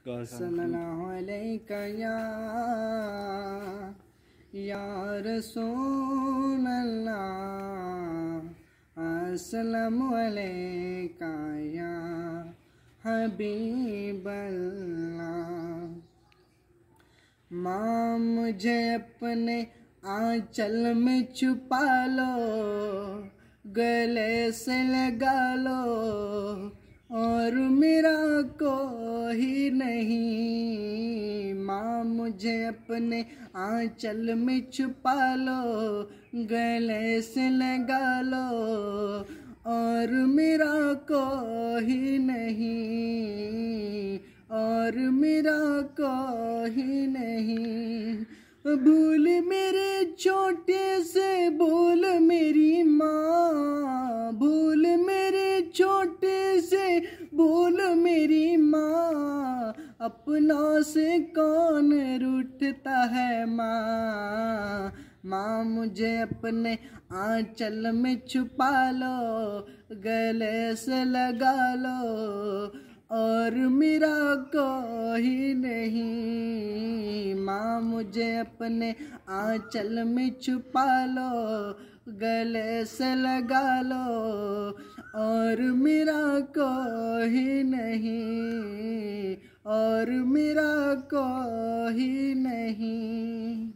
सल्लल्लाहु अलैका या रसूल अल्लाह, अस्सलामु अलैका या हबीब अल्लाह। माँ मुझे अपने आंचल में छुपा लो, गले से लगा लो, और मेरा कोई नहीं। माँ मुझे अपने आंचल में छुपा लो, गले से लगा लो, और मेरा कोई नहीं, और मेरा कोई नहीं। भूल मेरे छोटे से बोल मेरी माँ, भूल मेरे छोटे से बोल मेरी माँ, अपनों से कौन रूठता है माँ। माँ मुझे अपने आंचल में छुपा लो, गले से लगा लो, और मेरा कोई नहीं। माँ मुझे अपने आंचल में छुपा लो, गले से लगा लो, और मेरा कोई नहीं, और मेरा कोई नहीं।